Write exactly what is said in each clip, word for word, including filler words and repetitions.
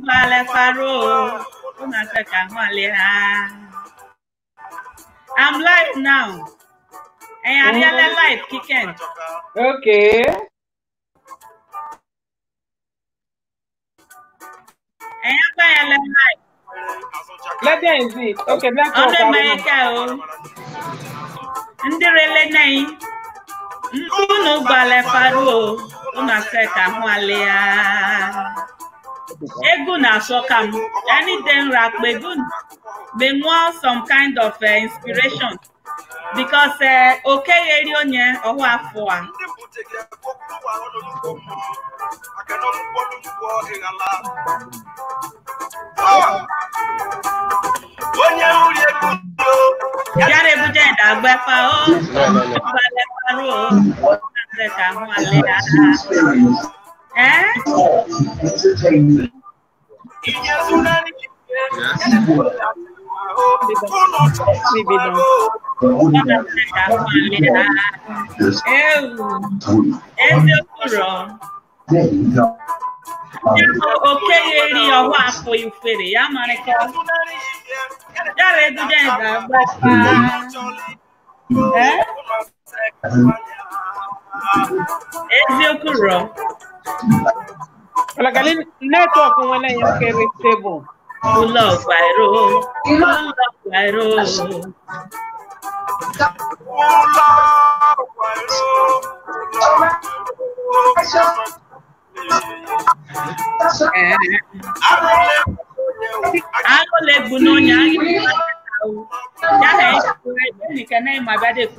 I'm live now. And I'm really live kicking. Okay. And I'm live. Let them see. Okay, let's go. On my cow. And the really name. No ballet faro. Una seka hualia. Eguna sokam. Anything rap begun. They want some kind of uh, inspiration. Because uh, okay, Erionia or what for? Jare bujenda gbepa o bale paro se ka ho ale eh okay, eri ọwọ afọ ifere ya mara ka jare bujenda gbepa eh eziokwu ro la gali network wona yo kere stable ulo gbairo ulo gbairo Ago le bunu nya ya he ni kana ma bade ku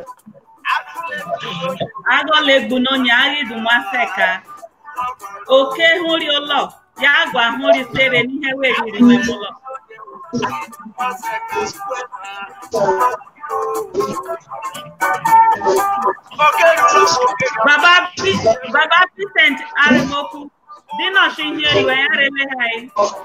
Ago le bunu nya ri du maseka oke huri olo ya agwa huri sere ni he we ri ni olo Baba Baba Vincent Arimoku dino shi here you are re hai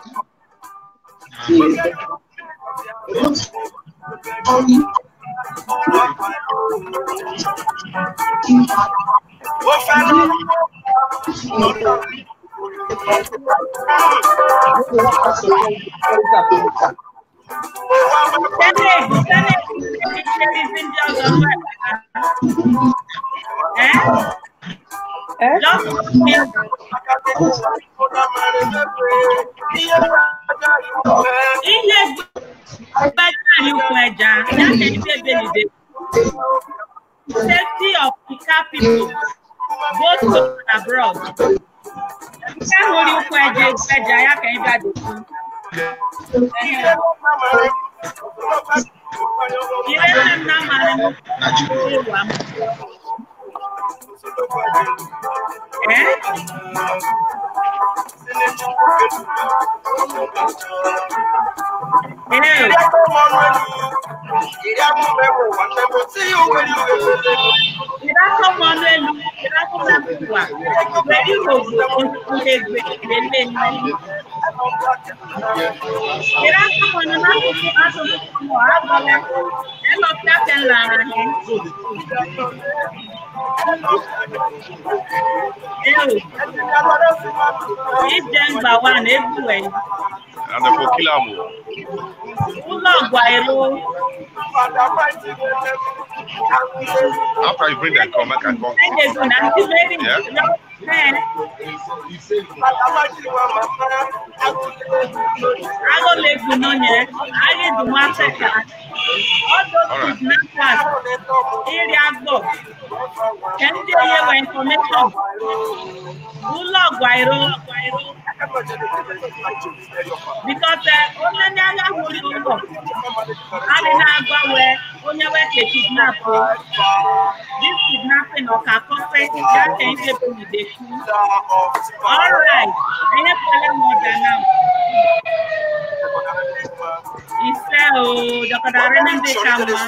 Safety of Pika people, both home and abroad. If them by one everywhere. And the Pokilamo. After you bring that come, I can come. Yeah. I don't let you know yet. I need to massacre. All those kidnappers, area go. Can you hear my information? Ula Guairo. Because only Naga will you go. I didn't go where only where they kidnap. This kidnapping of a company that can get to the all right. I have to tell more than now. It's oh, Doctor Darren and the camera.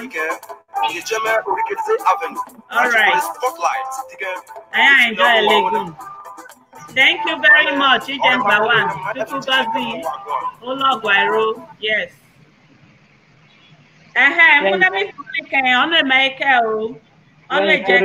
All right. I enjoy a legume. Thank you very much, Agent Bawan. Tukubazi, Ologuairo, yes. Eh, I'm going to be on the Michael. On the jet,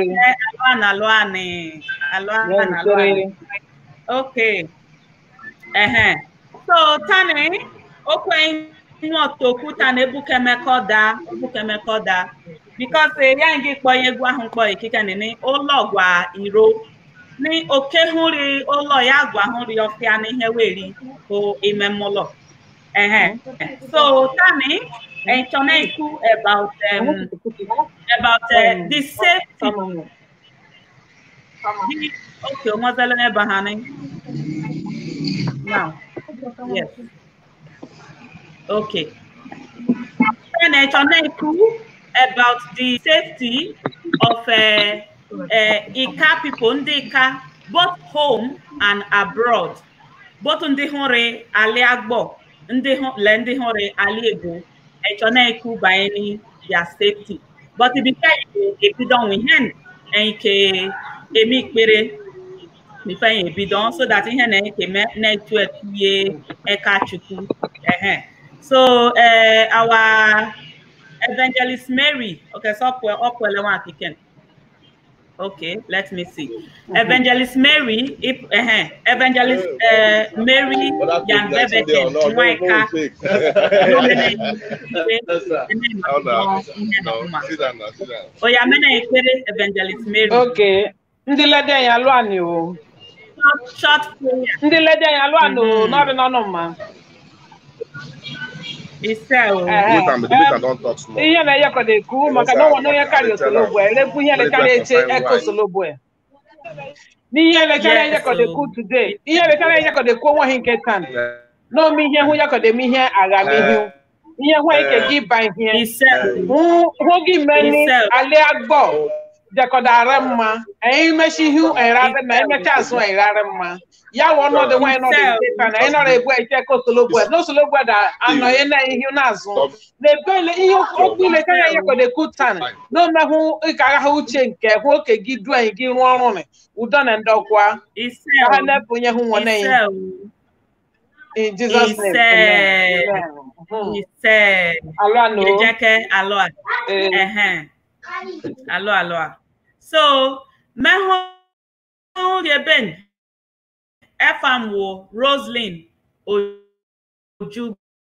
Alwana, Alwana, Alwana. Okay. Eh, So Tane, okay, not to put an ebukemekoda, ebukemekoda, because the young boy egwa boy kikanini, o logwa iro, ni oke huri, o loyagwa huri of Tiani heweri, o imemolo. Uh-huh. So Tane, and Toneku about um about uh, the safety. The, okay, Mozalene Bahani. Now, yes. Okay. And uh, Toneku about the safety of uh, uh, Ika people, Ndika, both home and abroad. Both on the hore aliagbo, ndi hore aliego, and Toneku by any their safety. But it became if you don't win, and ke emi pere before you be done, so that in here ke network ye eka chuku. So uh, our Evangelist Mary, okay, so up well, up well, one again. Okay, let me see. Mm-hmm. Evangelist Mary, if uh, Evangelist uh, Mary, Jan Bebeke, Waika. Oh, yeah, many Evangelist Mary. Okay, ndi lede ya lo ani o. Short prayer. Ndi lede ya lo ani o, no be no no ma. Isao. Don't talk small. Ihe na ya kode ku maka no wono ya carry osolobo e lebu ihe le carry eche eko osolobo e. Ni ihe le carry ya kode ku today. Ihe le carry ya kode ku won hin ketan. No mi ihe hu ya kode mi ihe aga mi hu. Ihe hu ike gi ban ihe. Hu hu gi meni ale agbo. Jakoda aremma. E meshi hu e rade na e mecha aso e raremma. Ya wono the way no dey ketan. E no re bu e che ko osolobo e. No osolobo da anoye na ihe na azu. The bele iyo okwu le kaya ya kode kutan no na hu ikara ha uche nke hu oke gi du an gi ru orun ni udo na ndokwa ise ha na punye hu won na in Jesus name ise alo no ejeke alo eh alo alo so me hu ye ben efam wo Roslyn Ojugbo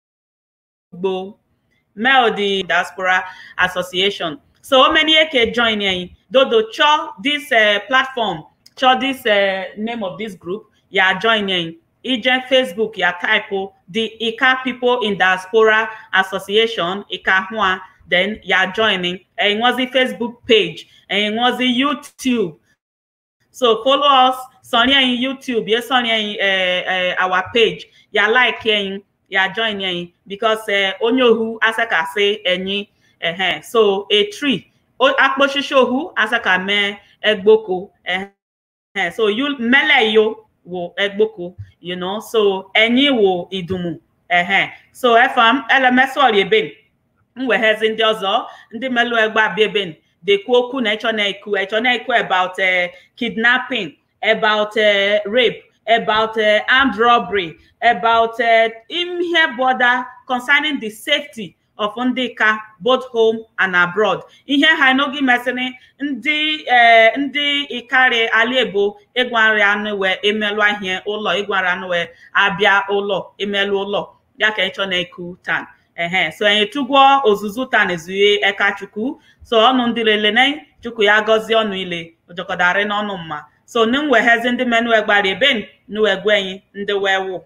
Melody Diaspora Association. So many can join in. Dodo cho this uh, platform, cho this uh, name of this group, yeah, joining. Ije Facebook, yeah, type the Ika People in Diaspora Association, Ika Hua, then yeah, joining. And it was the Facebook page, and it was the YouTube. So follow us, Sonia in YouTube, yes, Sonia in uh, uh, our page. Yeah, liking. Yeah, join in because uh, onyohu asaka say any uh, so a tree o akposhishohu asaka me egboko uh, so you mele yo wo egboko you know so any wo idumu uh, so efam elemeso rieben nwe hezi ndi ozo ndi melu egba bieben de kwoku na echo na iku echo na iku about uh, kidnapping about uh, rape about uh, armed robbery, about uh, in here border concerning the safety of Ndika, both home and abroad. In here, I know give message ndi uh, ndi ikare aliebo egwari anu we emelwa here olo egwari anu we abia olo emelu olo ya ka echo na iku tan. Eh so en tugwo ozuzu tan ezuye eka chuku so onu ndirele na chuku ya gozi onu ile ojokodare na onu mma. So num we has in the men we gbari ben no we gwen the wewo.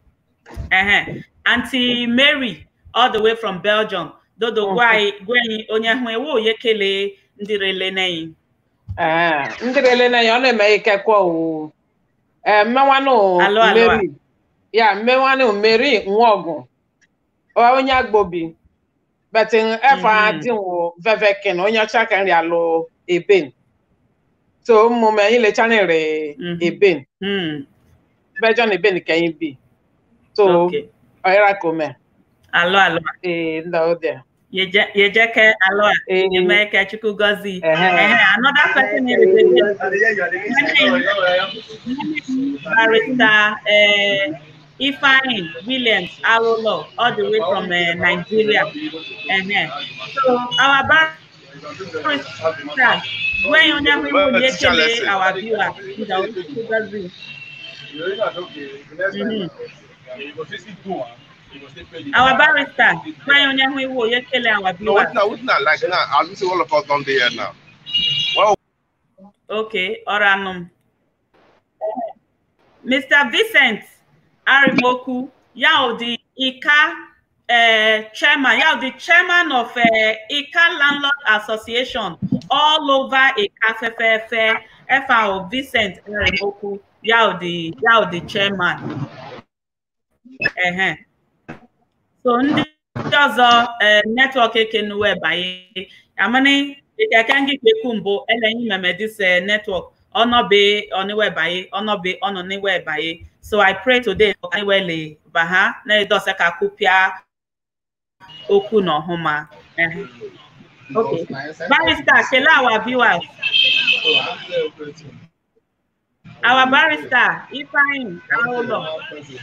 Eh Auntie Mary all the way from Belgium. Dodo gwai gwen onye hu ewo yekele ndirele nayin. Eh ndirele nayin ona me ikekwa o. Eh mmewa no Mary. Yeah, mmewa no Mary nwogun. O onye agbobi. But in efa din wo veveken onye chaka nri alo eben. So moment ile channel re eben. Mm. Belgium eben kan bi. So okay. Era come. Allo allo. Eh no there. Ye je ye je ke allo. Eh me ke chuku gozi. Eh another person here. Barista eh Ifeanyi Williams Arolo all the way from uh, Nigeria. Eh so our barista when you never will get our viewer, you know, Our barrister, my own young people, you kill our No, viewers. it's not, it's not like now. I'll see all of us down there now. Well, Okay, Oranum. Mister Vincent Arimoku, yao the Ika uh, chairman, yao the chairman of uh, Ika Landlord Association all over Ika F F F, F A O Vincent Arimoku, yao the yao the chairman. Uh-huh. So ndị ọzọ network ekenuwe banye amani ikekengi kwekumbo elenyi meme this network onobe oniwe baye onobe ononiwe baye. So I pray today for aniwele baha na edose ka kupia oku no homa. Okay. Barrister, tell our viewers. Our barrister, Ifeanyi Awolo.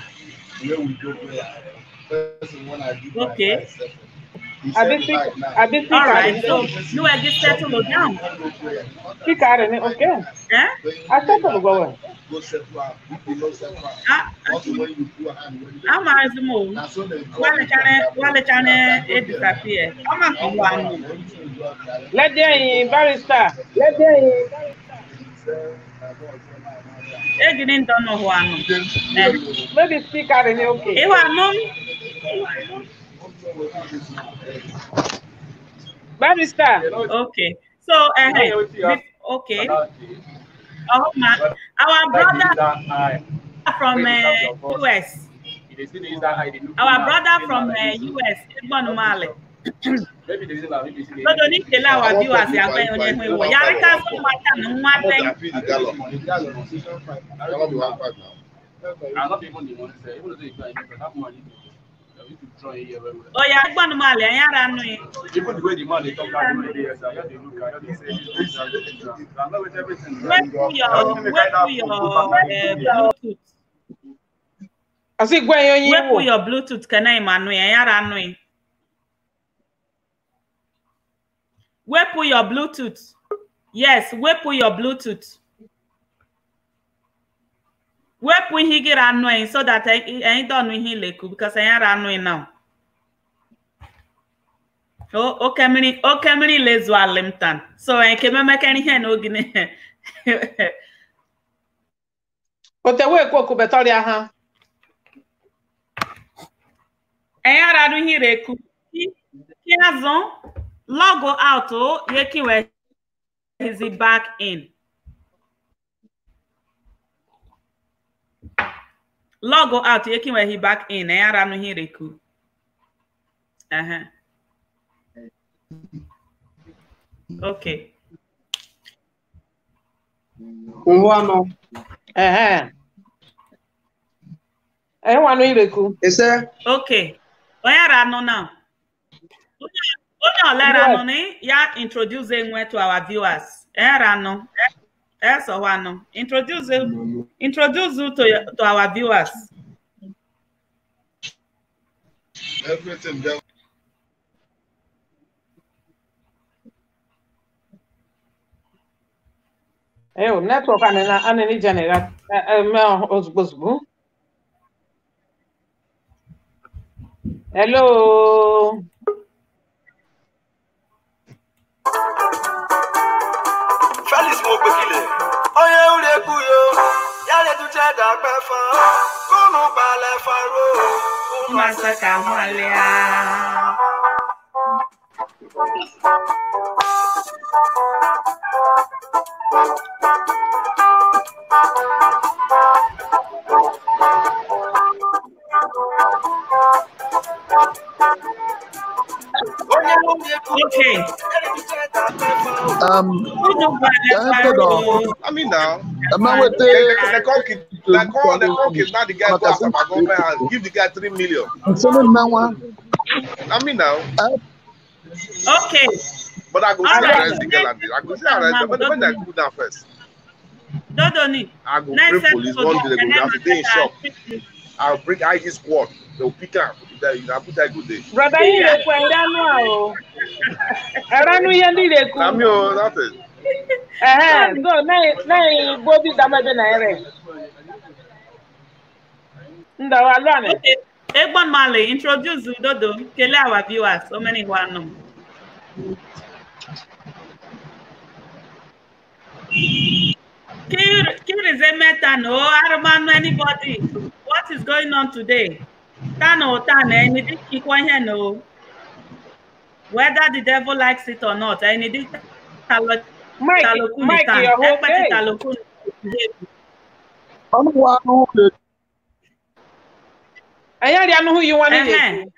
Okay. I did speak. I did speak. All right. So you are just settled down. Speak out in it. Okay. Eh? I settled going. I'm as more. Well, the channel, well, the channel, it disappear. I'm a one. Let the barrister. Let the. I didn't know one. Maybe speak out in it. Okay. You are no. Barrister. Okay. So, uh, okay. Oh, man. Our brother from uh, U S. Our brother from uh, U S. Ibon Mali. So, don't need to allow our viewers to go on your way. You can't so much and one thing. Oh, yeah, Ibon Mali. I am not. Even the way the man they talk about the way they say, I just look, I just say this and everything. I know with everything. Where to your, where to your Bluetooth? I see where you Where to your Bluetooth? Can I manual? I am not. Where put your Bluetooth? Yes, where put your Bluetooth? Where put he get annoying so that I I don't know he like because I am annoying now. Oh, okay, many, okay, many lezu alimtan. So I can make any hand ogine. But the way Coco Betoria, huh? I am adu here ku. Kiazon log out. Oh, yeki where is he back in? Log out. Yeki where he back in. I am adu here ku. Uh huh. Okay. One. Uh-huh. I want to hear Is there? Okay. Where are no now? Oh, let us know. Yeah, introduce them to our viewers. Where no? Yes, or one. Introduce them. Introduce you to to our viewers. everything. Eh, network and and any general. Hello. Feliz mo gbekile. Oye ure kuyo. Yale tu che da pe fo. Kunu bale faro. Uma saka mwalia. Okay. Um, I mean now, I'm not with the the cock is the cock, the cock is not the guy who has to go and give the guy three million. I mean now. Okay. But I go see Alright. arrest the girl and I go see arrest. But when I go down first, Dodoni. I go bring police one day. They go down. They in shop. I'll bring I G squad. They'll pick up. You know, put that good day. Brother, you look when now. I don't know you need it. I'm your nothing. Eh, so now now Bobby Damabe na ere. Ndawalwane. Okay. Egbon Mali, introduce Udodo. Kele our viewers. So many who are known. No, I don't know anybody. What is going on today? Tano, Tano, anything no. Whether the devil likes it or not, I need it. Mike, Mike, you're okay. I don't know who you want to do.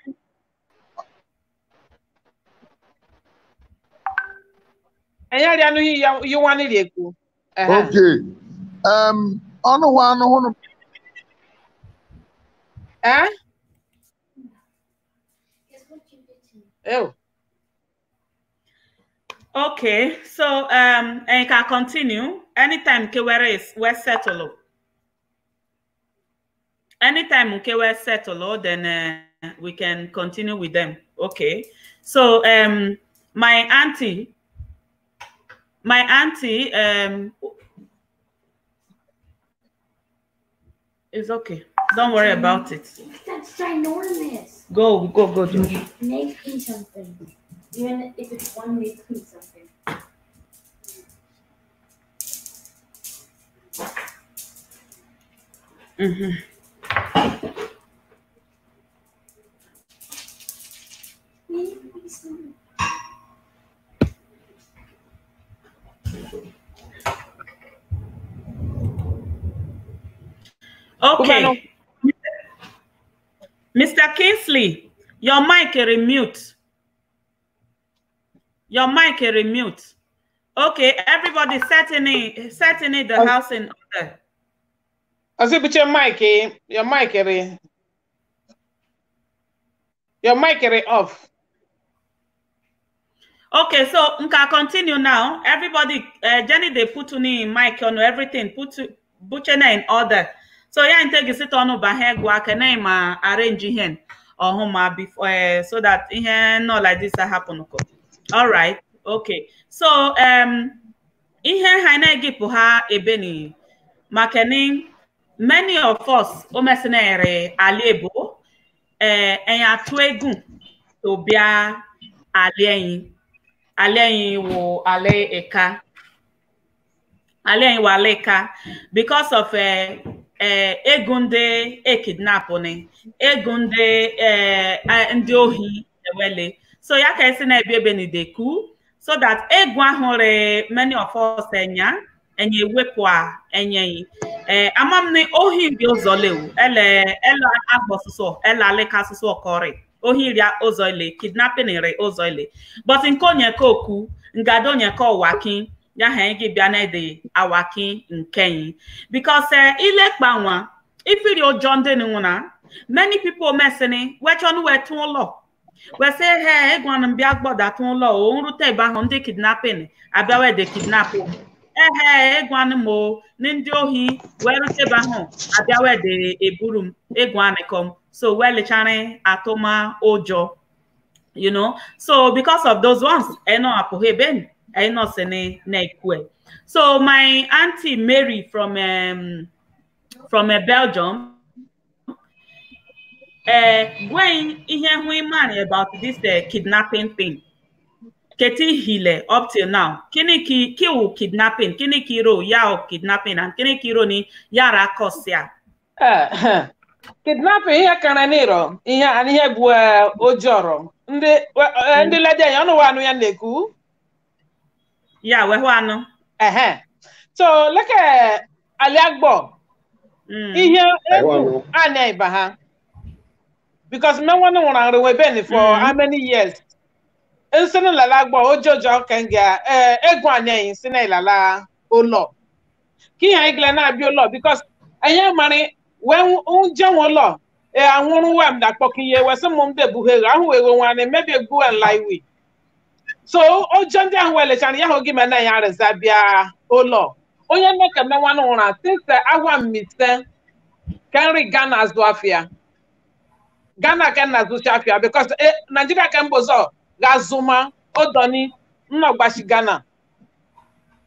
I don't know who you want to do. Okay. Um, I don't want to. Eh? Oh. Okay, so um, and can continue anytime Kewere is we're settled. Anytime Kewere settled, then uh, we can continue with them. Okay, so um, my auntie, my auntie, um, is okay. Don't worry about it. That's ginormous. Go, go, go, Josh. Make me something. Even if it's one, make me something. Mm-hmm. Make me something. Okay. Mister Kingsley, your mic is mute. Your mic is mute. Okay, everybody setting setting the house in order. I see, but your mic, your mic is your mic is off. Okay, so we can continue now. Everybody, uh, Jenny, they put on mic on everything, put butcher in order. So yeah, and take a sit on over here, go can I arrange here or home before uh, so that here not like this happen. All right, okay. So um, here I give her a benny. Marketing many of us, omesnere alebo, eh, and twegu to be alien, alien wo ale eka, alien wo aleka because of a. Uh, egunde e kidnapone egunde uh, ndi ohi ewele so ya ka esi na ebe ni deku so that egwa hore many of us enya enye wepu a enye eh amam ni ohi ndi ozolewu ele ele agbosuso ele aleka suso okore ohi ria ozole kidnapping re ozole but nkonye koku ngado nye ko wakin ya hengi biane de awaki nkenyi because uh, ile kpanwa if you John de nuna many people messing which one we tun lo we say hey egwan mbia gboda tun lo o nrute ba hon de kidnapping abawe de kidnap eh eh egwan mo ni ndi ohi we rute ba hon abawe de eburum egwan kom so we le chane atoma ojo you know so because of those ones I know apoheben I know sene nekwe. So my auntie Mary from um, from uh, Belgium, uh, when he money about this uh, kidnapping thing, Keti Hile up till now, kini ki kiu kidnapping, kini kiro yao kidnapping, and kini kiro ni yara kosia. Uh, kidnapping here kananiro, here and here bua ojoro. Ndi ndi leje yano wanu yandeku. Yeah, we wano. Uh-huh. So look at Aliagbo. Ihe ego ane baha. Because no one want to be for how many years? Instead of Lagbo, Ojojo Kenga, eh, ego ane in Sine Lala Olo. Ki ha iglena bi Olo because anya money when unja Olo. Eh, I want to wam that pokiye was some mum de buhera who will want maybe go and lie with. So, o jande ahwele chani ya hogi mena ya rezabia olo. Onye neke me wanu ona since awa mise Kenry Ghana as afia. Ghana can nazu afia because eh, Nigeria can bozo gazuma odoni nnogbashi Ghana.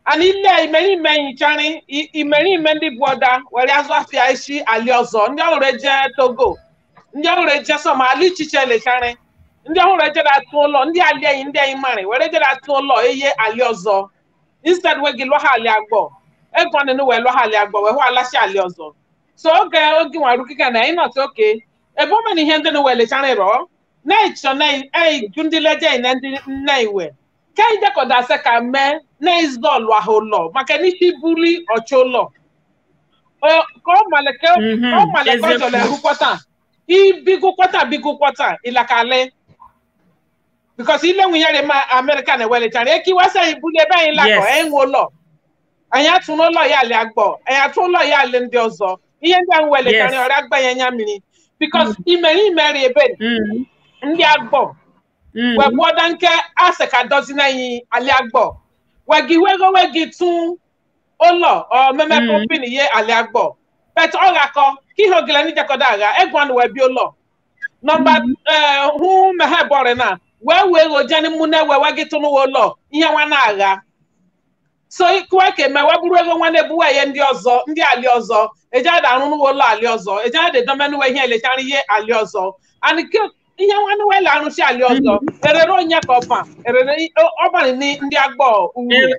and ile imeri ime nchani imeri ime ndị bọda were azụ afịa isi ali ọzọ ndị ọhụrụ eje Togo ndị ọhụrụ eje Somali chiche lechari ndị ọhụrụ eje atụ ụlọ ndị ali enyi ndị enyi mari were eje atụ ụlọ eye ali ọzọ instead we gị lụha ali agbọ egwani nu wee lụha ali agbọ wee hụ alashi ali ọzọ so oge oge nwaru kika na ịnọtụ oke ebe o mere ihe ndị nu wee lechari rọ na-echo na-eju ndị leje na ndị nne iwe ka ije kọda ase ka mee na-ezo ọlụ ahụ ụlọ maka n'isi buli ọchụ ụlọ ka ọ maleke ọ maleke ọjọọ ehụkwọta ibigụkwọta bigụkwọta ilakale because ile nwunyere ma America na-ewelechara ekiwasa ibuli ebe anyị lakọ enwe ụlọ anyị atụ n'ụlọ ya ali agbọ anyị atụ ụlọ ya ali ndị ọzọ ihe ndị ahụ welechara ọrịa agbanye anya mmiri because imeri imeri ebe ndị agbọ wegbuoda nke ase ka dozi na anyị ali agbọ wegi wego wegi tún ụlọ ọ meme company ye ali agbọ but ọ gakọ ka ihe ogele ni jakoda agha egwan we bi ụlọ number eh hu mehe bore na we we go jani mune we wegi tún ụlọ ihe nwa na agha so ikwe ke me we buru ego nwa na ebuwe ye ndị ọzọ ndị ali ọzọ eje ada arụnụ ụlọ ali ọzọ eje ada domenu we ihe elechari ye ali ọzọ and ihe nwanne wele arụsị ali ọzọ erere onye ka ọfa erere ọbanị ndị agbọ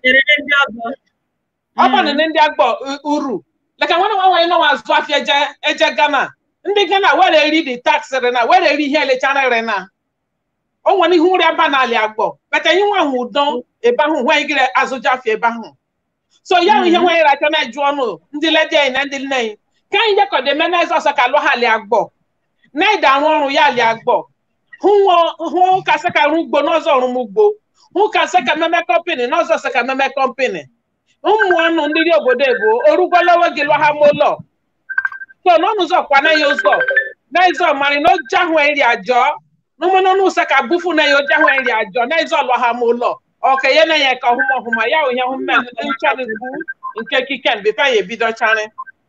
ọbanị ndị agbọ uru leka nwanne nwanne nọ azụ afịa eje eje Ghana ndị Ghana were eri the tax rena were eri ihe elechara rena o nwere ihe uri aba na ali agbọ beta ihe nwa ahụ udo ebe ahụ nwe gire azụja afịa ebe ahụ so ya ihe nwe racha na eju ọnụ ndị leje na ndị nne ka anyị jekọde meneze ọsọ ka lụha ali agbọ na ida arụ ọrụ ya ali agbọ hụ ka seka arụ ugbo n'ọzọ ọrụ m ugbo hụ ka seka meme company n'ọzọ seka meme company ụmụ ọnụ ndị obodo ebo orugolowe gị lụha m ụlọ so n'ọnụ ụzọ kwana ya ụzọ na ịzọ mari na oji ahụ eri ajọ n'ụmụnọnụ seka bufu na ya oji ahụ eri ajọ na ịzọ lụha m ụlọ ọka ya na ya ka ọhụma ọhụma ya onye hụ mme nchọrịgbu nke kiken bepe ya ebido charị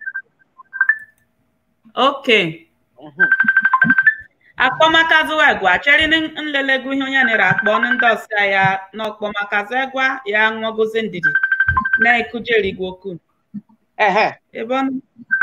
okay akpọmakazụ egwa chere nlelego ihe onye nere akpọ ndị ọsịa ya na ọkpọmakazụ egwa ya ṅụọgozi ndidi na-ekujerigo okwu ehe ebe ọ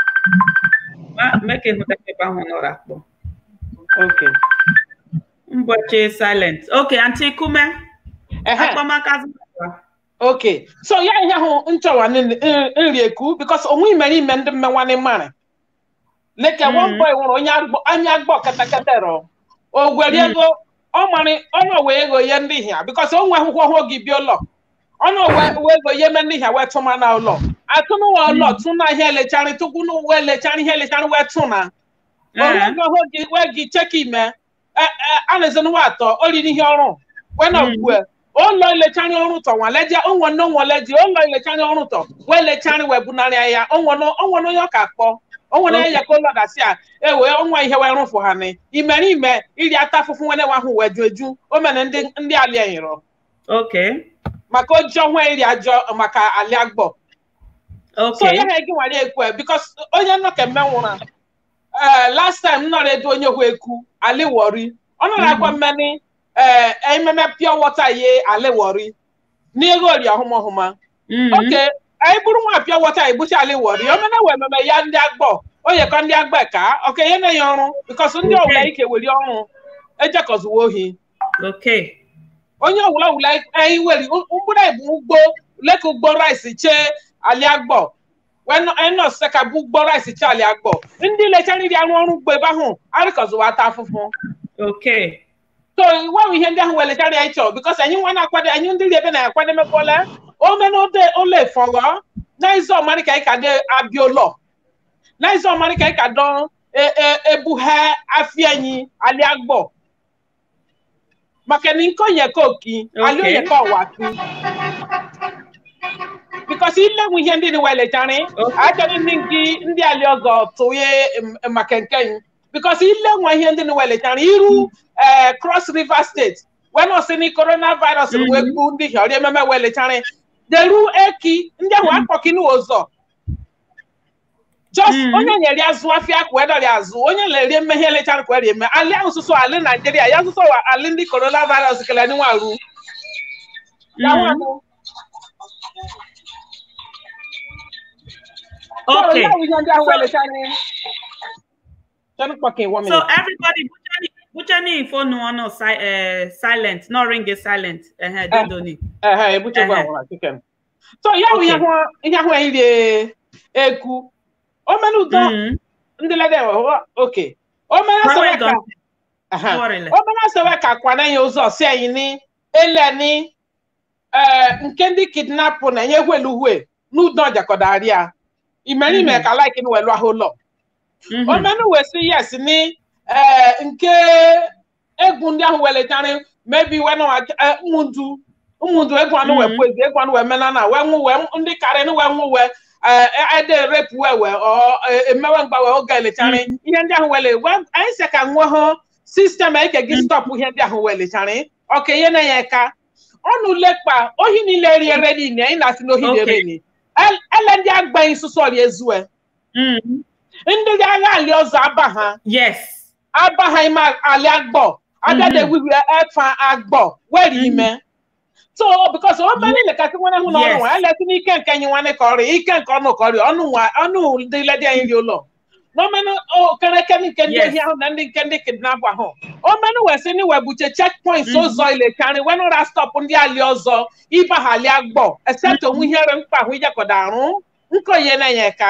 meke hụtakebe ahụ nọrọ akpọ okay mbọchị silent okay anti kume akpọmakazụ egwa okay so ya ihe ahụ nchọwa nri eku because onwe imere ime ndị mmenwane mara leke one boy nwere onye anya agbọ katakatero o gwere ego ọ mara ọnụ wee ego ye ndị hia because o nwe akwụkwọ hụ gị bi ụlọ ọnụ wee ego ye me ndị hia wee tụma na ụlọ atụnụ wa ụlọ tụna ihe elechari tukwu nu wee lechari ihe elechari wee tụna ego hụ gị wee gị cheki ime a na-ezenu wa atọ oriri ihe ọrụ wee na ogwe ụlọ elechari ọrụ tọ nwa leje onwe no nwa leje ụlọ elechari ọrụ tọ wee lechari wee bunarị ya onwe no onwe onye ka kpọ onwe na ya ka ụlọ dasị a ewe ọnwa ihe wee rụfụ ha ni imere ime iri ata afụfụ nwene ahụ wee ju eju o mere ndị ndị ali enyiro okay maka oji ọnwa iri ajọ maka ali agbọ okay so ya ha gị nwere ekwe because onye nnọọ ka mme nwụrụ eh last time nọrọ edu onye hụ eku ali wori ọ nọrọ agwa mmeni eh ememe pure water ye ali wori n'ego ori ọhụmọhụma okay anyị bụrụ nwa apịa wọta egbuchi ali wọri omena wee meme ya ndị agbọ onye kọ ndị agbọ ka oke ihe na-enye ọrụ bikos ndị ọwụla ike weri ọrụ ejekọzuwa ohi okay onye ọwụla ọwụla anyị weri mkpụrụ egbu ugbo leka ugbo rice chee ali agbọ wee nọsịsa ka bụ ugbo rice chee ali agbọ ndị lechara iri arụ ọrụ ugbo ebe ahụ arịkọzuwa ata afụfụ okay so iwe ihe ndị ahụ wee lechara ya chọọ bikos anyị nwa na-akwado anyị ndị ebe na-akwado emekwala omenode ole fọrọ na izo marika ikade abiolo na izo marika ikado ebuhe afianyi ali agbo maka ni nko ye koki ali ye ko watu because ile mu ihe ndị ni wele tani achọrọ ndị nki ndị ali ọzọ toye maka nken because ile nwa ihe ndị ni wele tani iru Cross River State when o sini coronavirus we gbu ndị hori ememe wele tani deru eki ndị ahụ akpọki n'ụzọ just onye nyere azụ afịa ka wedọrị azụ onye na-eri mmehie lechara ka were eme ali ahụ sụsụ ali Nigeria ya sụsụ ali ndị coronavirus kele ndị nwaru Okay. So everybody, Buchani phone no no uh, silent, no ring is silent. Uh huh. Don't do it. Uh huh. Buchani. So yeah, we have one. We have one here. Eku. Oh manu don. Ndele de. Okay. Oh manu saweka. Aha. Oh manu saweka kwa na yozo se yin ni ele ni eh nkendi kidnap na ye hweluhwe nu don jakodaria. Imani me ka like ni welu aholo. Oh manu we say yes ni eh nke egun ndi ahụ wele tare maybe when mundu mundu egun anu we pose egun anu we menana we nwu we ndi kare ni we nwu we eh ede rape we we or emewe ngba we ogele tare ihe ndi ahụ wele we anyị se ka nwo ho system e ke gi stop ihe ndi ahụ wele tare okay ye na ye ka onu lepa ohi ni le ri ere ni ni na si no hi ere ni ele ndi agban suso ri ezue mm ndi ga ali ozo aba ha yes Abraham ali agbo adade wiwi efa agbo weri me so because o bani le ka ti wona hu no ro ele ti ni ken ken yin wan ko ri iken ko no ko ri onu wa onu de le de yin lo no me no o kere ken ken de hi na ndi ken de kidnap wa ho o me no we se ni we buche checkpoint so so ile kan we no ra stop ndi ali ozo iba ali agbo except o hu here npa hu je ko darun nko ye na yen ka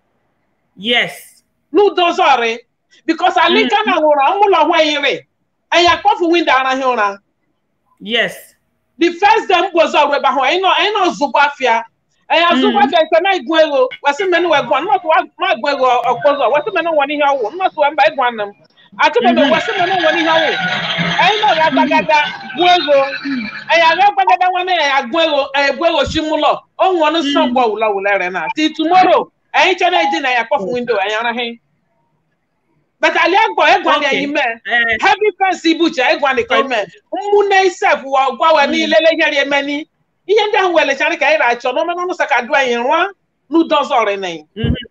yes nu dozore because Ali Ghana wura mulo hweyire aya kofu window ara hiora yes the first them was already ba ho I know I know zubafia aya zubafia se na igwego wase me no egwan not ma gwego okpozo wase me no woni hi awo not we mba egwan nam atu me wase me no woni hi awo I know ga bagada gwego aya ga bagada wane aya gwego aya gwego shimulo o wonu songbo wula wula re na till tomorrow aya chana edi na ya kofu window aya ara hin. But Ali agbo egwan dey ime heavy fancy bucha egwan dey come mmune isef wo gwa we ni lele here emeni ihe ndị ahụ wele chari ka ira acho no me no saka do ayin rwa nu dozore nei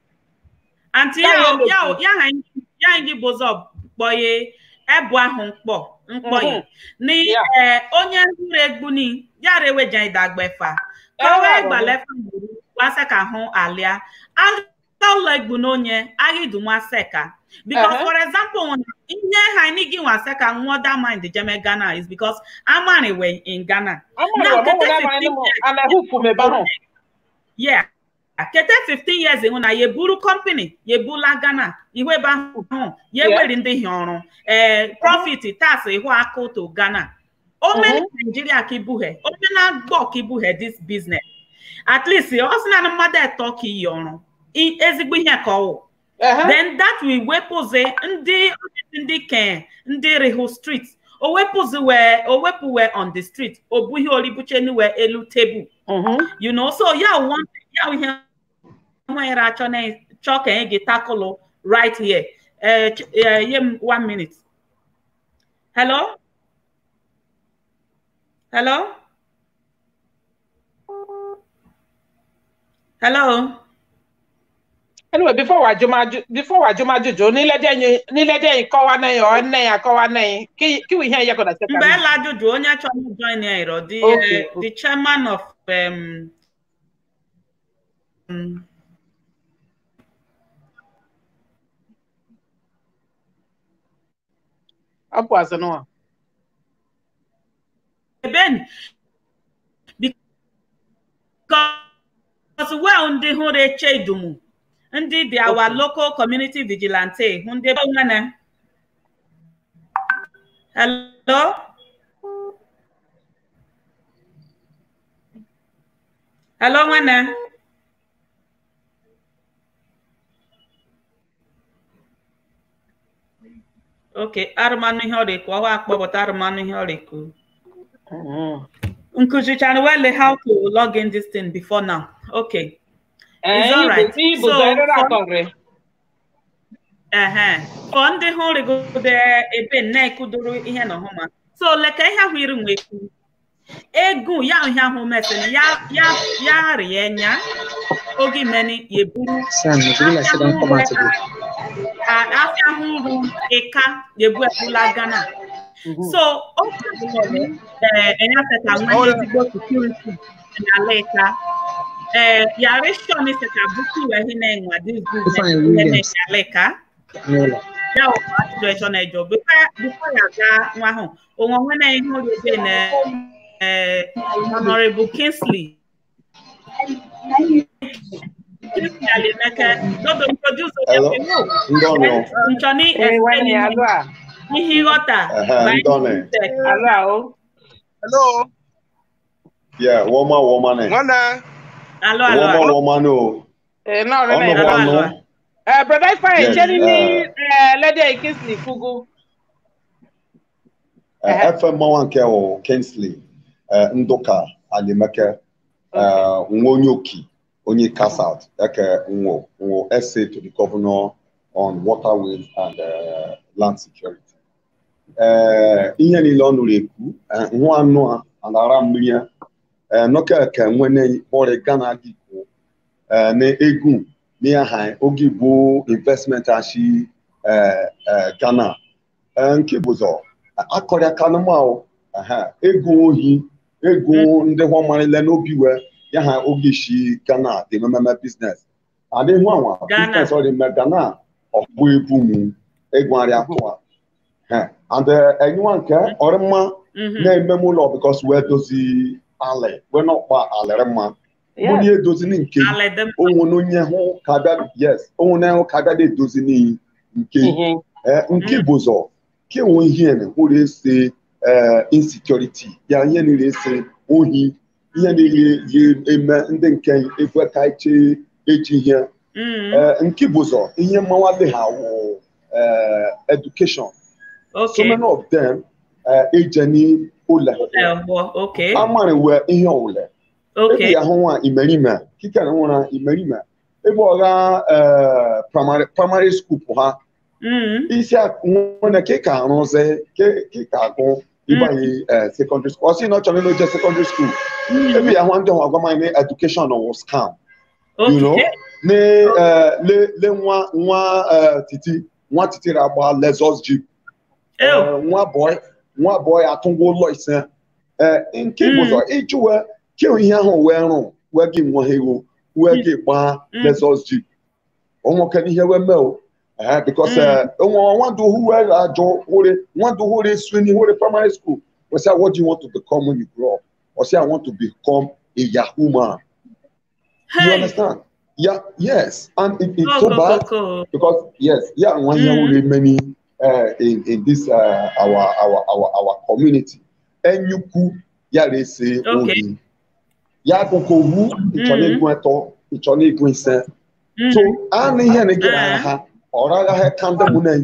anti ya ya ya han ya ngi bozo boye ebu ahụ mkpọ mkpọ ni eh onye ndure egbu ni ya rewe jan idagbefa ka we gbale fun wa saka hu alia a legbu n'onye agidu nwa seka because uh -huh. for example when inye haini gi nwa seka nwa that mind the German Ghana is because amani we in Ghana now and I hope for me ba yeah kete fifteen years ago na ye buru company ye bula Ghana iwe ba hu ye weri ndi hiorun eh profit tax ihu akụ to Ghana o many Nigeria ki buhe o mena gbo ki buhe this business at least o sina na mother talk yorun ezigbo ihe ka ọ then that we wepụze ndị ndị ken ndị reho street o wepụze we o wepụ we on the street o buhi olibuche ni we elu table you know so ya want ya ihe nwere achọ na chọ ka e tackle right here eh yem one minute hello hello hello. Anyway, before Wajuma, before Wajuma Jojo, ni lede ni lede ko wa na yo na ya ko wa na ki ki we hear you gonna say. Mbela Jojo onya cho join here the okay, uh, the chairman of um, um Apo asano. Ben because we on the hore chedumu. Indeed, they are our local community vigilante. Hello? Hello, Wana? Okay, Armanu Horiku. I work about Armanu Horiku. Uncle Chichan, well, how to log in this thing before now? Okay. It's all right. So, uh-huh. For ndị hụrụ ego de ebe nne kudoro ihe na homa. So, like ihe ahụ iri nwe ku. Ego ya ihe ahụ mesịrị ya ya ya rienya. Ogi meni yeburu. After hụrụ eka yebu ebula Ghana. So, okay, eh enya teta nwe ezigbo security na leta. eh yare show ni se ka buku we hi na enwa this business ne aleka ya o situation na ejo before before ya ga nwa ho onwo nwe na ihe o de na eh Honorable Kingsley Kingsley Meka do do introduce Hello. you Nchoni explain Nihi Rota. Hello. Hello. Yeah, woman, woman. Mana. Hello, hello. Woman, woman, no. Eh, no, no, Hello, no. hello. Eh, brother, if I Yes, Jenny, uh, eh, Lady Kingsley Fugu. F M one K O Kingsley, uh, Ndoka, Alimeke, uh, Nwonyoki, Onye cast out, like a Nwo essay to the governor on waterways and uh, land security. Uh, ihe niile ọ nụrụ ekwu nwa anụ a alara mmiri ya nọka ka nwene ọrịa Ghana gị kwuo na egu na ha oge bụ investment ashi Ghana nke bụzọ akọrịa kanụmanụ ego ohi ego ndị hụmarịla n'obi we ya ha oge shi Ghana dị mmemme business adịghị anwa business ọ dị mme Ghana ọgbụ ebu m egwarịa atụa and anyone can or ma name memory because we're dozy ale we're not by alerma money dozy nke o no nye ho kada yes o na ho kada de dozy ni nke eh nke bozo ke won hie ne ho re say eh insecurity ya hie ni re say ohi hie ni ye eme ndị nke efu ka iche eji hie eh nke bozo ihe mawale ha wo eh education. Okay. So many of them, uh, Ejeni Ole. Okay. Amari were in Ole. Okay. Ebi ahonwa imerima. Kika na wona imerima. Ebi oga uh, primary primary school po ha. Mm. Isia wona kika anose ke kika ko ibayi uh, secondary school. Osi no chole no just secondary school. Ebi ahon de ho agoma ni education was scam. Okay. You know? Ne uh, le le nwa nwa uh, titi nwa titi ra gba Lexus Jeep. Nwa boy nwa boy atungo lo isen eh nke bozo ijuwe ke ihe ahụ wee rụ wee gị nwa hewo wee gị gba Lexus Jeep onwo kan ihe we mel eh because eh onwo wan do who were ajo hore wan do hore swini hore primary school we say what do you want to become when you grow up or say I want to become a Yahoo man. Hey. You understand? Yeah, yes, and it, it's oh, so go, bad go, go. Because yes, yeah, one year hore many Uh, in in this uh, our our our our community, enyuku ya le se ohi ya koko wu ichone gweto ichone gwinse so an here na get ha oraga ha kanda munai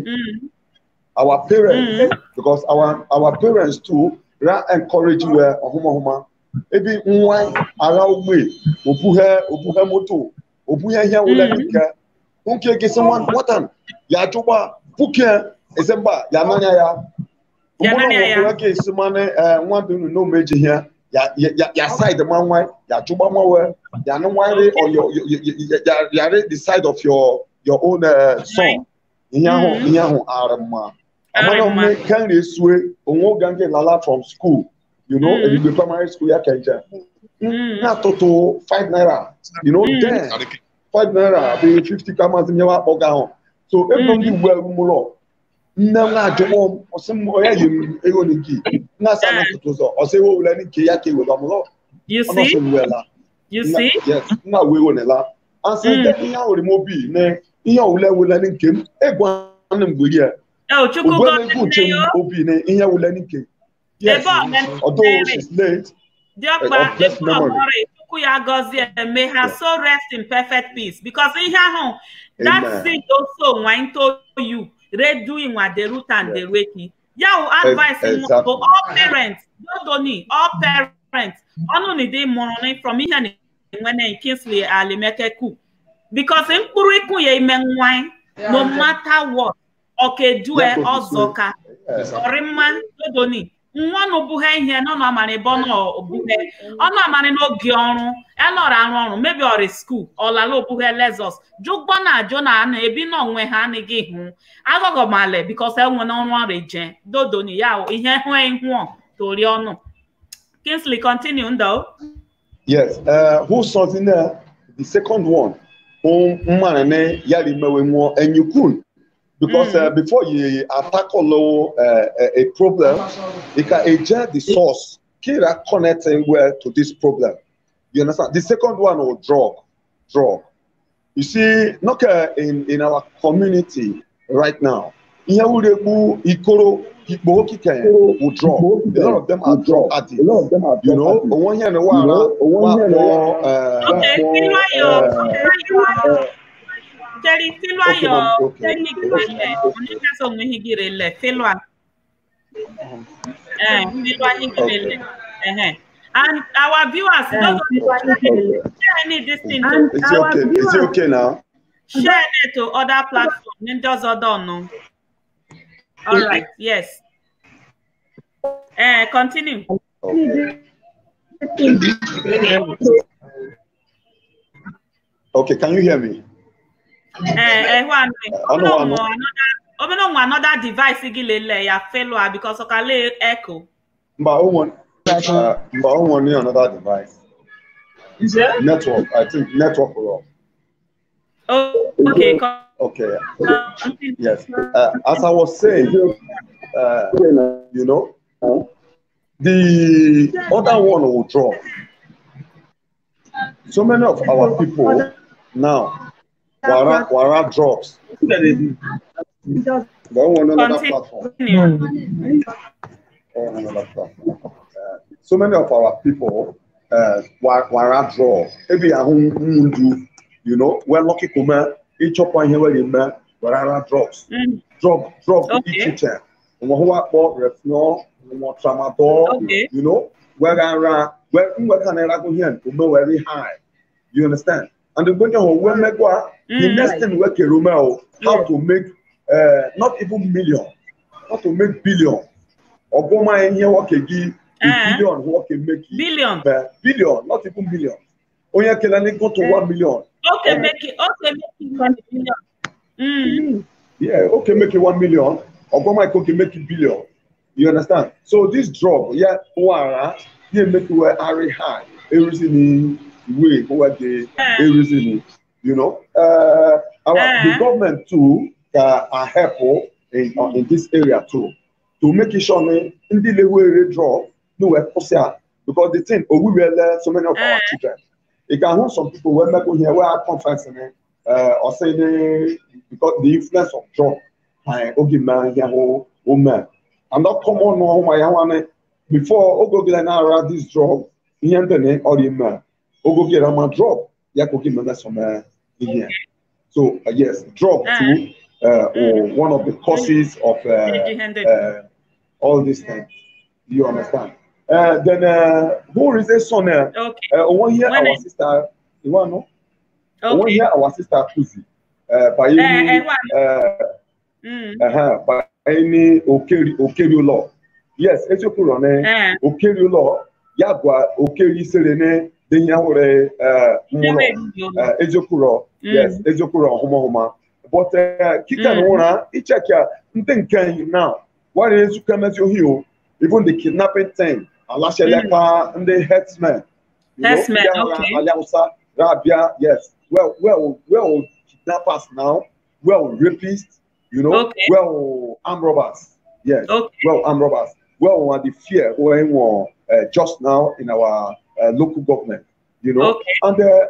our parents because our our parents too ra encourage we ohuma huma ebi nwan ara ugbe obuhe obuhe moto obuhe hia wula nika nke gese one watan ya juba puke Ezemba ya nanya ya umono wo ke simane eh nwa dunu no meji here ya ya ya side man wan ya juba mawe ya no wan re or your ya ya re the side of your your own uh, son iya ho iya ho arma amana me kan re sue onwo gange lala from school you know mm. the primary school ya kenja mm. na toto five naira you know mm. then five naira be fifty kamas nyewa oga ho so everybody mm. well mulo na na jomo osim oya yim ego niki na sa na tutuzo osewo ula niki ya ke we bamulo you see you see yes na we won la anse de iya ori mo bi ne iya ula ula niki egwa na mgbiri e o chuku go ne obi ne iya ula niki yes although she's late Diokpa chuku ya gozi may her soul rest in perfect peace because ihe ahụ that seed also wine to you Re doing what the root and the wiki. Yeah, advice exactly. To all parents. Don't need all parents. Only they money from me and when they Kingsley Alimeke cook. Because in Puriku ye men wine, no matter what, okay, do it or zoka. Or man, don't need. One obuhe here, no no money bono obuhe. Oh no money no gionu. And not around maybe or a school or la lo buhe lesos. Jokbana Jonah and ebi no we hani gi hu. Agogo male because I want on one region. Do doni ya ihe hu en hu tori ono. Kingsley continue though. Yes, uh, who saw in there? The second one, um, man, yari mewe and you could because uh, before you attack all uh, a problem, you can adjust the source. Kira connecting where to this problem. You understand? The second one will drug, drug. You see, look uh, in in our community right now. Here we do ikoro. People will drop. A lot of them are drug addicts. A lot of them are, you know. One year and one, one more. Okay, feel why you're. Terry, feel why you're. Feel why. Eh, feel why he give it. And our viewers, those of any this thing to. Is it okay? Is it okay now? Share it to other platforms. Then does other no. All right. Yes. Uh, continue. Okay. Okay. Can you hear me? Uh, uh, one. Another, another device. Ya fellow because of a echo. But one, uh, but one another device. Is it network? I think network will. Oh, okay. Okay. Yes. Uh, as I was saying, uh, you know, the other one will drop. So many of our people now were were drugs. One another platform. On another platform. Uh, so many of our people uh, were were drugs. Maybe a home do, you know, we're lucky to man. Each up on here where you met, where are drugs, mm. drug, drug, okay. each other. And who are called Refnol, more tramadol, okay. you know, where are where where can I go here to know very high, you understand? And the good one when they go, the next thing we can remember how to make uh not even million, how to make billion. Or go my in here what can give billion, what can make billion, billion, not even billion. Only can only go to one million. Okay, make it. Okay, make it one million. Mm. Yeah, okay, make it one million. Or go my cook make it billion. You understand? So this drug, yeah, wara, yeah, make it very high. Everything way over the everything, you know. Uh, our uh. the government too uh, are helpful in uh, in this area too to make it sure in the way they draw no way possible because the thing oh we will so many of uh. our children. You can hold some people when people here where I conference uh, or say they because the influence of drug. I okay man here oh man. I'm not common no my one before Ogo get around this drug. Here the or the man Ogo get a drug. Yeah, okay man some uh, here. So uh, yes, drug too. Uh, or one of the causes of uh, uh, all these things. Do you understand? Uh, then uh, who is this son? Uh, okay. Uh, one year when our it... sister, you want no? Okay. One year our sister Pussy. Uh, by any, uh, uh, mm. uh-huh, by any Okeri Okeri law. Yes, it's your Kurone. Uh. Okeri law. Yagwa Okeri Serene. Then Yahore. Uh, uh, Ejokuro. Yes, Ejokuro Homa Homa. But uh, Kika Nora, each check ya. Think now. What is you come as your heel? Even the kidnapping thing. Alasheleka and the headsmen. Headsmen, okay. Alianza, Rabia, yes. Well, well, well, kidnappers now. Well, rapists, you know. Okay. Well, armed robbers, yes. Okay. Well, armed robbers. Well, the fear going on uh, just now in our uh, local government, you know. Okay. And uh,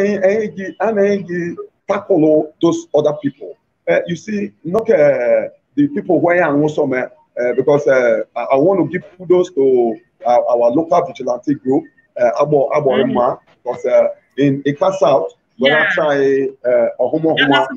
and tackle those other people. Uh, you see, not uh, the people who are also. Uh, because uh, I, I want to give kudos to uh, our local vigilante group, uh, Abo Abo mm. because uh, in Ika South, when yeah. I try uh, a homo homo,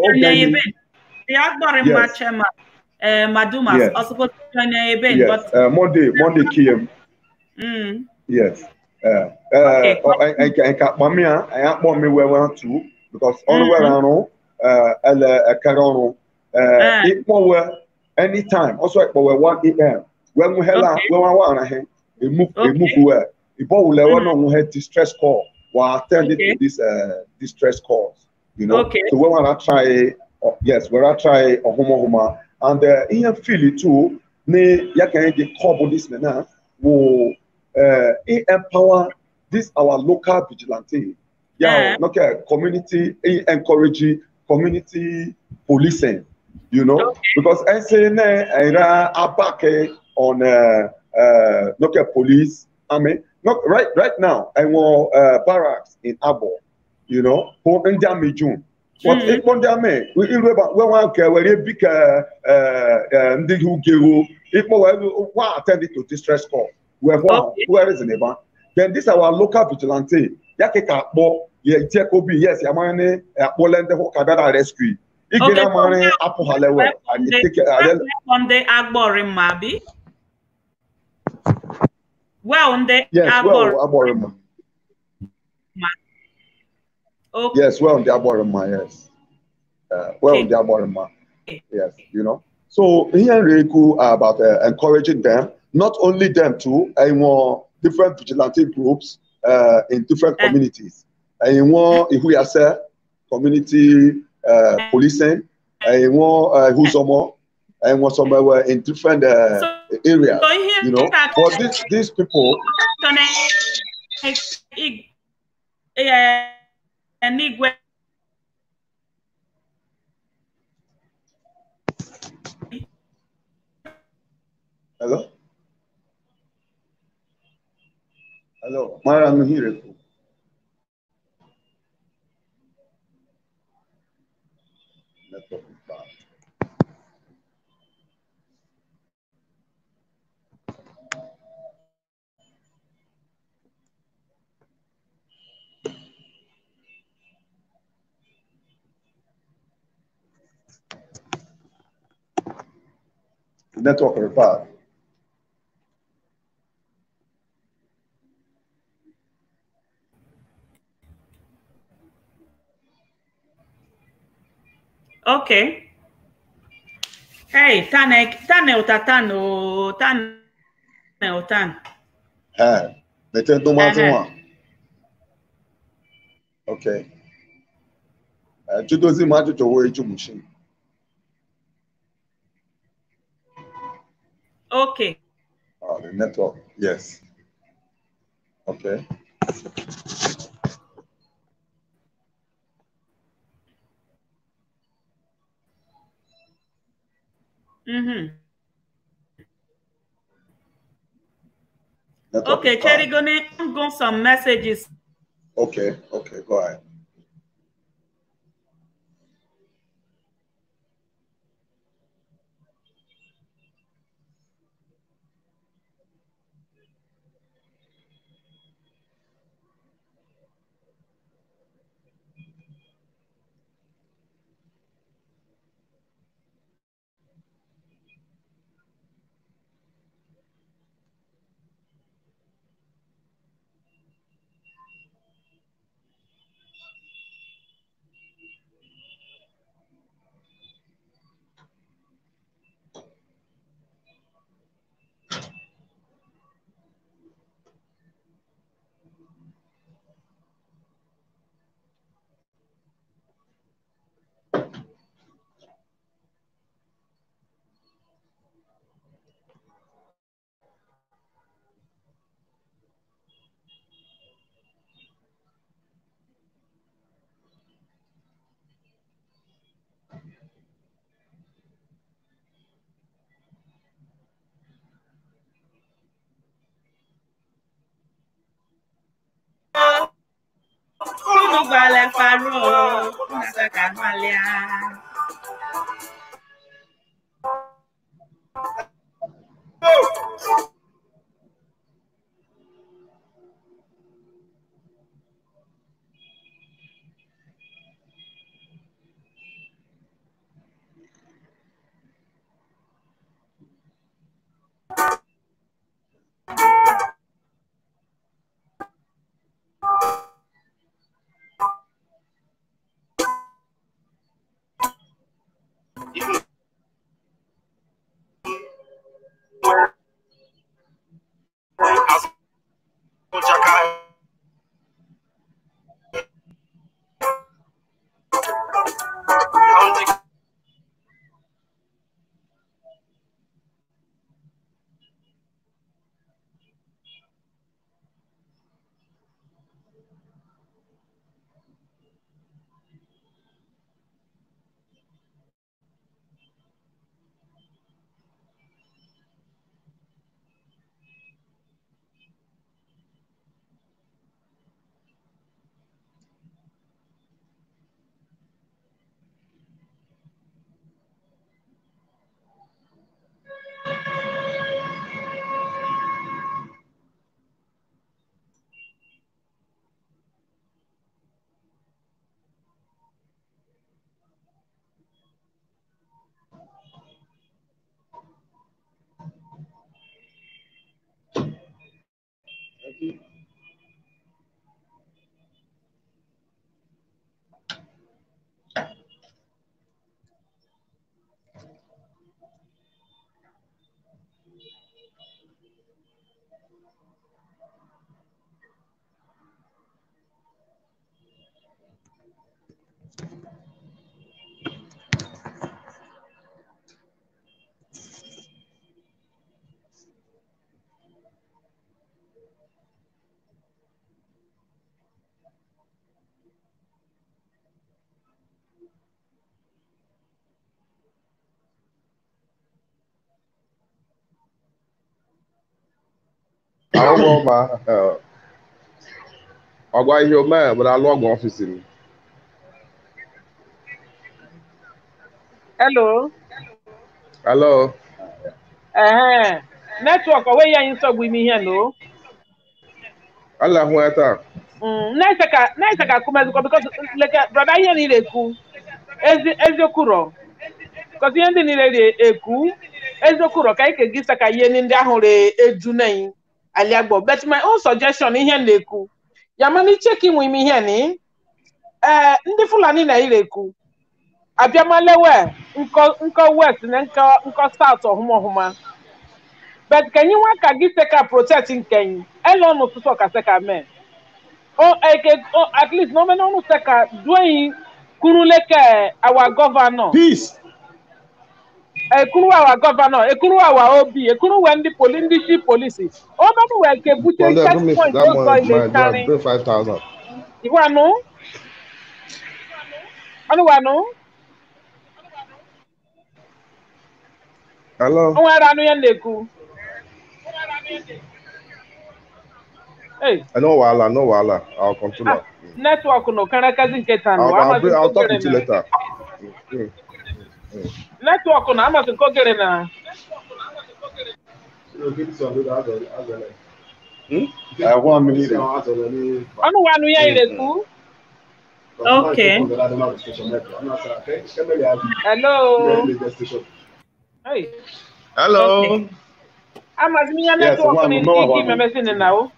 the Akbar Machema, Madumas, are supposed to join a event, yes. uh, Monday, Monday came. Mm. Yes. Uh, okay. uh, I I I can't mommy, I have mommy where we want to because on where I know, uh, a carono, uh, it more. Anytime, also like for one A M. When we have when we want to we move, we move where. If we will have distress call, we attend to this uh, distress calls. You know. Okay. So we want to try. Uh, yes, we want to try a homo homo, and uh, in Philly too. Ne, ya can get call policemen now. Will uh, empower this our local vigilante. Yeah, Uh, okay, community encouraging community policing, you know, okay. because I say na era abake on uh uh okay police. I mean, not right right now. I want uh, barracks in Abo, you know, for India June. But Mm. it one day me we remember when one can we big uh uh ndị who give it more one attended to distress call. Where Okay. where is the neighbor? Then this our local vigilante. Yake ka akpọ ye tie kobi yes ya mane akpọ lende ho kabara rescue. Okay, Igena so mane where apo halewe and they take where on the Agborim Mabi? Where on the yes well Agborim? Aborima. Okay. Yes, well on the Aborima, yes. Uh, well on the Aborima. Yes, you know. So here really cool about uh, encouraging them, not only them too, I want different vigilante groups uh, in different communities. I want if we are say community uh, policing, I want uh, who's more, I want somewhere in different uh, So, areas, so here you know. But these these people. Hello? Hello, Mara, I'm here. Network is bad. Network is bad. Okay. Hey, tane tane utatano tane utan. Hey, they tell no matter Uh-huh. what. Okay. Uh, Judozi matter to worry to machine. Okay. Oh, the network. Yes. Okay. Mm-hmm. Network Okay, is Cherry, bad. gonna go some messages. Okay. Okay. Go ahead. Unu gbale faro, unu saka malia. I don't know my uh I go here man, but I log office in. Hello. Hello. Uh-huh. Network away ya inso with me here no. Allah who ata. Mm, nice ka nice ka kuma because like brother here ni leku. Ezi ezokuro. Because here ni le eku. Ezokuro kai ke gisa ka ye ni ndi ahore edu nan aliagbo. But my own suggestion here leku. Yamani checking with me here ni. Eh ndi Fulani na ileku. Abiamalewe nko nko west na nko nko south ohuma ohuma. But can you want to get a protecting Ken? Elon no to talk a man. Oh, I can oh, at least no man no seka doing Kuruleke our governor. Peace. A Kuru our governor, a Kuru our O B, a Kuru when the police policy. Oh, but we can put a checkpoint those guys Bring five thousand. You want no? I don't know. Hello. Oh, I don't know. Hey. I know wala, no wala. I'll control Ah, network no can I cousin get on. I'll, I'll, bring, I'll talk to you later. Mm. Mm. Network no I'm not go get na. Hmm? I want me. I don't want to hear it. Okay. Hello. Hey. Hello. Okay. I'm as me and Yes, network one, in no, the one. messaging now.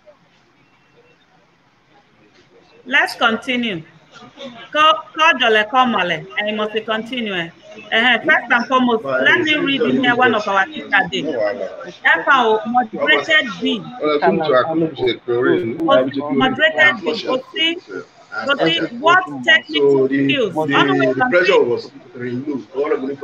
Let's continue. Call Dole Komale, and I must continue. Uh, first and foremost, let me read in here one of our sister day. F A O moderated B. Moderated B. Go see, go see what technical So the, skills. the, the pressure was removed.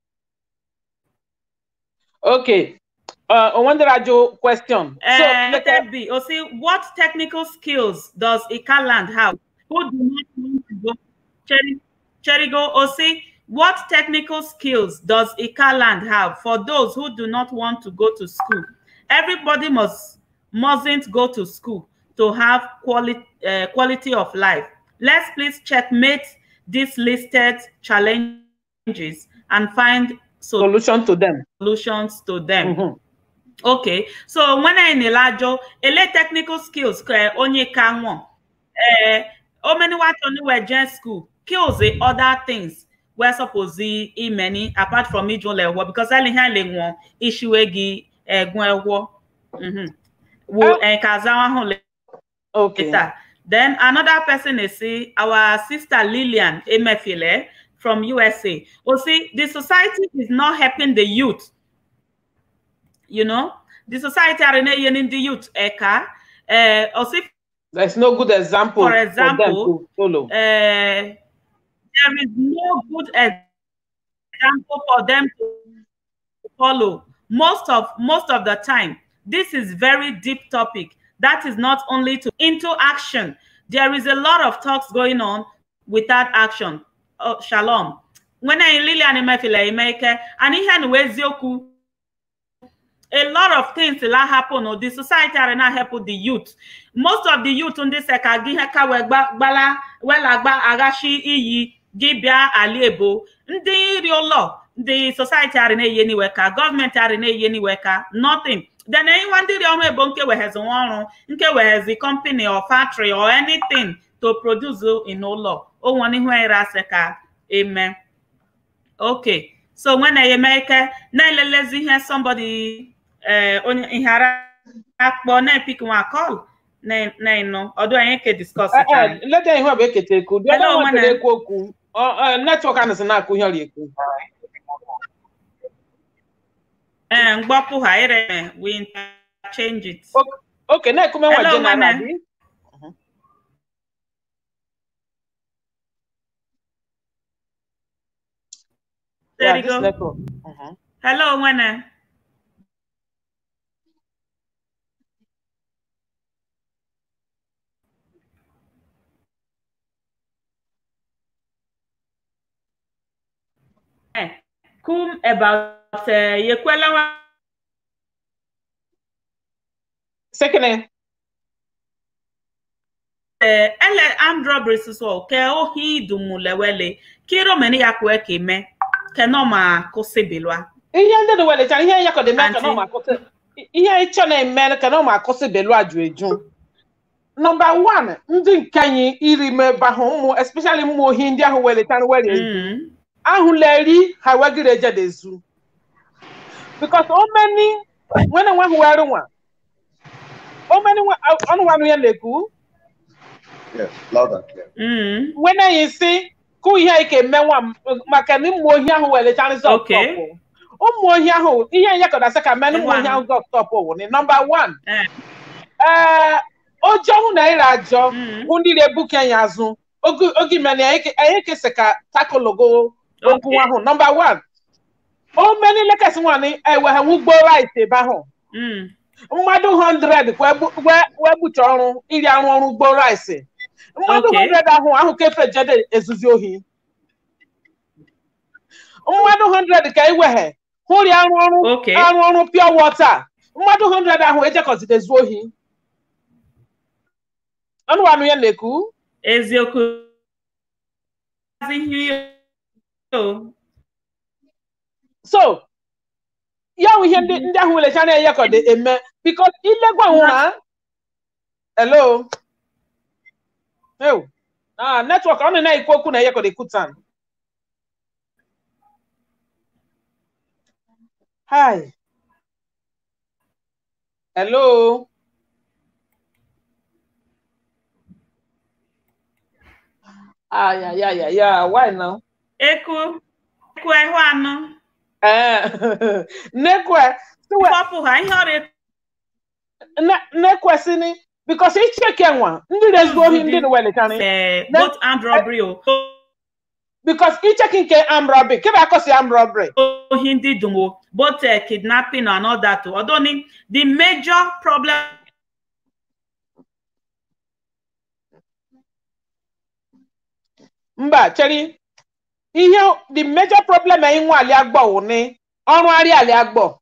Okay. Uh, I wonder your question. Uh, So, let let B. Or see what technical skills does Ikaland have? Who do not want to go? Cherry, Cherry go. Or see what technical skills does Ikaland have for those who do not want to go to school? Everybody must mustn't go to school to have quality uh, quality of life. Let's please checkmate these listed challenges and find so solution to them. Solutions to them. Mm-hmm. Okay, so when I in Elajo, ele technical skills onye kanwo. Eh, how many what only were just school kills the other things we're supposed to many apart from ijo lewo because I le one issue egi egun ewo. Mhm. Wo en kazawa hon later. Then another person is see our sister Lillian Emefile from U S A. Oh, see, the society is not helping the youth. You know, the society are in the youth. Eka, uh, or see, there's no good example. For example, for them to follow. Uh, there is no good example for them to follow. Most of most of the time, this is very deep topic. That is not only to into action. There is a lot of talks going on without action. Oh, shalom. When I Lilian Emefile Emeke, and he had Wezioku. A lot of things will happen, or the society are not helping the youth. Most of the youth on this ekagiheka bala welagba agashi iyi gibia alebo the real law. The society are in a weka, government are in a weka, nothing. Then anyone did only bonke where has one nke where has the company or factory or anything to produce in no law. Oh, one where raseka. Amen. Okay. So when I make a let's hear somebody uh on in her pick one call. No, no, or do I can discuss it? Let them have a take. Do I want to go? Uh, network and not and Bapu Haire, we change it. Okay, na ekume wa Hello, general Nwana. bi. There Yeah, you this go. network. Uh-huh. Hello, Nwana. Eh, come about uh, Yekwela. Second. Eh, ele armed robberies so ke o hi dumule wele kiro meni yakwe keme ke no ma kosebelwa Ihe ndị dị wele chan ihe ya ko de me ka no ma kote. Ihe icho na eme ka no ma kose belu aju eju. Number one, ndị nkanyi iri me ba ho mu especially mu ohi ndị ahụ wele chan wele eju. Ahụ leri ha wagire eje dezu. Because so many when I want were one. O many on one ya leku. Yes, loud and clear. Mm. When I see ku ihe ike menwa maka ni mu ohi ahụ wele chan so Okay. Ụmụ ohi ahụ ihe ya kọda saka men ụmụ ohi ahụ go stop o ni number one. Eh. Eh ojo hu na ira ajo hu ndi re bu Kenya azụ ogi ogi meni ayeke ayeke seka takologo opu ahụ number one. O many lekes one e we ha ugbo right ba ho. Mm. Mmadu one hundred kwa we bucha ọrụ iri arụ ọrụ ugbo rice. Mmadu one hundred ahụ ahụ kefe jede ezuzi ohi. Mmadu one hundred ka iwe he hụri arụ ọrụ arụ ọrụ pure water. Mmadu one hundred ahụ eje consider ezu ohi. Ọnụ anụ ya na-ekwu. Eziokwu. So, ya wu ihe ndị ndị ahụ wele chana ya ko de eme because ilegwa nwa. Hello. Oh. Ah, network ọnụ na ikwu okwu na ya ko de kutan. Hi. Hello. Ah, yeah, yeah, yeah, yeah. Why now? Eku. Eku ehu anu. Eh. Nekwe. Papu ha ihe ore. Na nekwe sini because e check enwa. Ndị rezo ohi ndị wele kani. Eh, both armed robbery o. Because e check nke armed robbery. Ke ba kosi armed robbery. Ohi ndị dumo both uh, kidnapping and all that. Although the major problem Mba, cheri. Ihe the major problem e nwa ali agbo wo ni ọrụ ari ali agbo.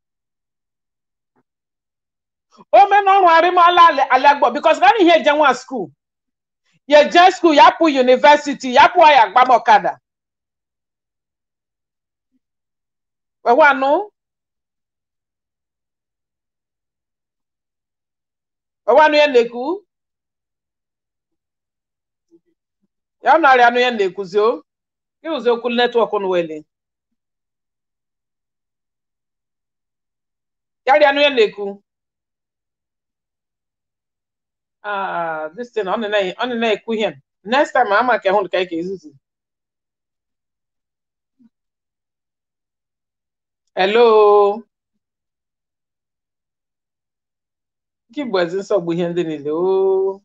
O me no ọrụ ari mo ala ali agbo because kan ihe je nwa school. Ye je school ya pu university ya pu aya gba mokada. We wa no. We wa no ye neku. Ya na ari anu ye neku zo. Ki uzo ku network on wele. Ya ari anu ye neku. Ah, this thing on na on na eku here. Next time ama ke hon kai ke izuzu. Hello. Ki bozi nsogbu ihe ndị niile o.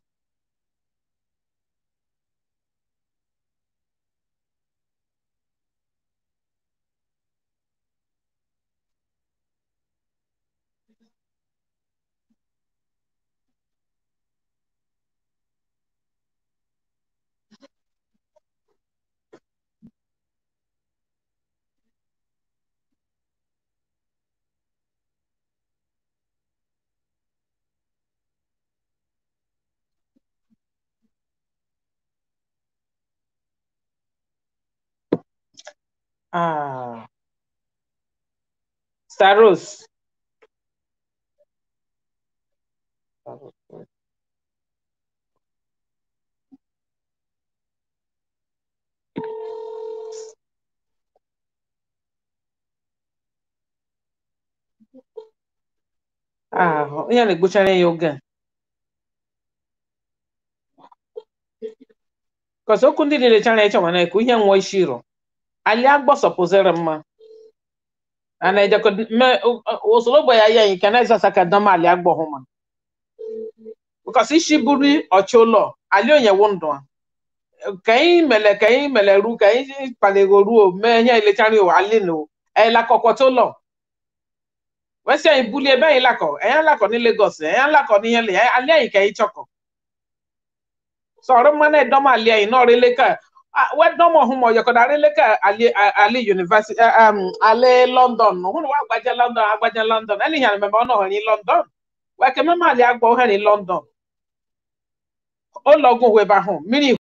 Ah. Saros. Ah, onye na-egbuchara ya oge. Because okwu ndị niile chara eche mana ekwu ihe nwa ishiro. Ali agbo sopozere mma. Ana ejeko me osolo boya ya yin kana isa saka dama ali agbo homa. because ishi buri ocholo ali onye wondo kayin mele kayin mele ru kayin palego ru me nya ile chari o ali no e la kokoto lo we se ibuli e ben la ko e yan la ko ni Lagos e yan la ko ni yan le ali ayin kayin choko so ro mane do ma ali ayin no re le ka we do mo hu mo yo ko da re le ka ali ali university um ali London no hu wa gbaje London agbaje London ani yan me mo no ni London we ke me ma ali agbo he ni London ó lọ́gùn wẹ̀ bá hàn mí